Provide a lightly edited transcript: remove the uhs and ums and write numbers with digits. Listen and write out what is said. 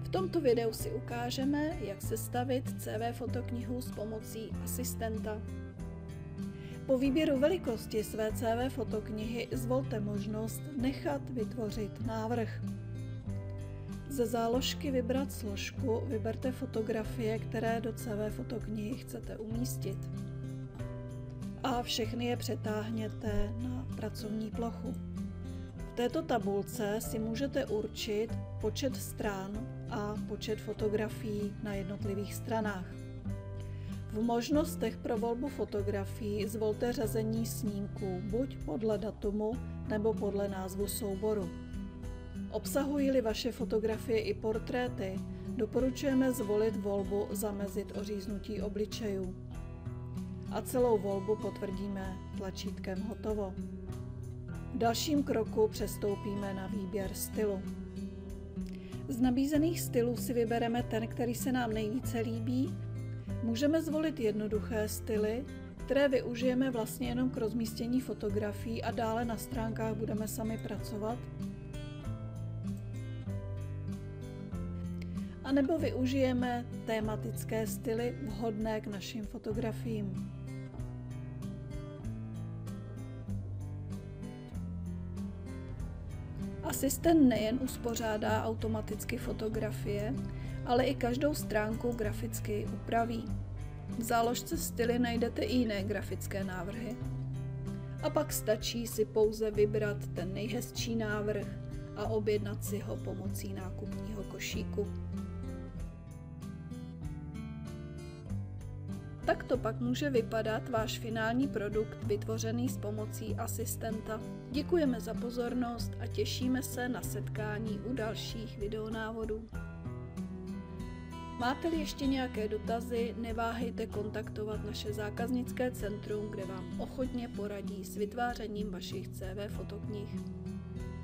V tomto videu si ukážeme, jak sestavit CV fotoknihu s pomocí asistenta. Po výběru velikosti své CV fotoknihy zvolte možnost nechat vytvořit návrh. Ze záložky Vybrat složku vyberte fotografie, které do CV fotoknihy chcete umístit. A všechny je přetáhněte na pracovní plochu. V této tabulce si můžete určit počet stran a počet fotografií na jednotlivých stranách. V možnostech pro volbu fotografií zvolte řazení snímků buď podle datumu nebo podle názvu souboru. Obsahují-li vaše fotografie i portréty, doporučujeme zvolit volbu Zamezit oříznutí obličejů. A celou volbu potvrdíme tlačítkem Hotovo. V dalším kroku přestoupíme na výběr stylu. Z nabízených stylů si vybereme ten, který se nám nejvíce líbí. Můžeme zvolit jednoduché styly, které využijeme vlastně jenom k rozmístění fotografií a dále na stránkách budeme sami pracovat. A nebo využijeme tematické styly vhodné k našim fotografiím. Asistent nejen uspořádá automaticky fotografie, ale i každou stránku graficky upraví. V záložce styly najdete i jiné grafické návrhy. A pak stačí si pouze vybrat ten nejhezčí návrh a objednat si ho pomocí nákupního košíku. Takto pak může vypadat váš finální produkt vytvořený s pomocí asistenta. Děkujeme za pozornost a těšíme se na setkání u dalších videonávodů. Máte-li ještě nějaké dotazy, neváhejte kontaktovat naše zákaznické centrum, kde vám ochotně poradí s vytvářením vašich CV fotoknih.